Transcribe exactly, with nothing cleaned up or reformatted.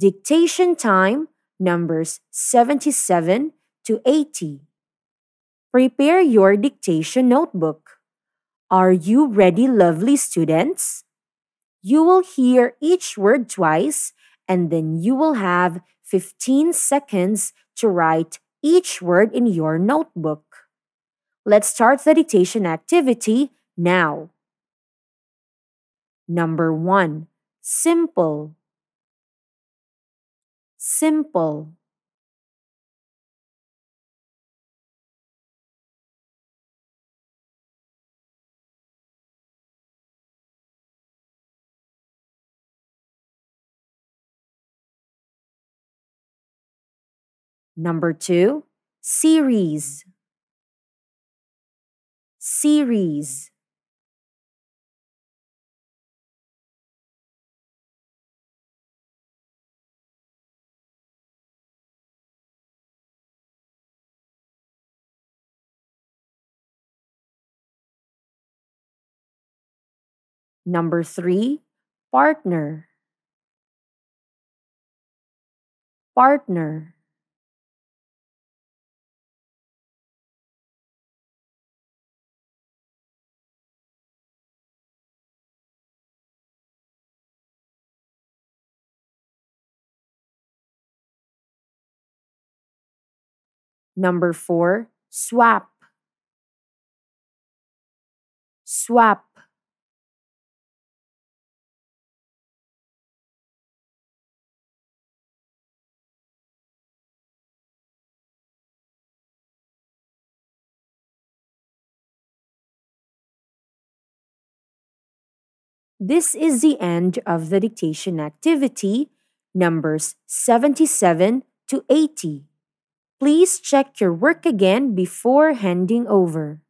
Dictation time numbers seventy-seven to eighty. Prepare your dictation notebook. Are you ready, lovely students? You will hear each word twice, and then you will have fifteen seconds to write each word in your notebook. Let's start the dictation activity now. Number one, simple. Simple. Number two, series. Series. Number three, partner. Partner. Number four, swap. Swap. This is the end of the dictation activity, numbers seventy-seven to eighty. Please check your work again before handing over.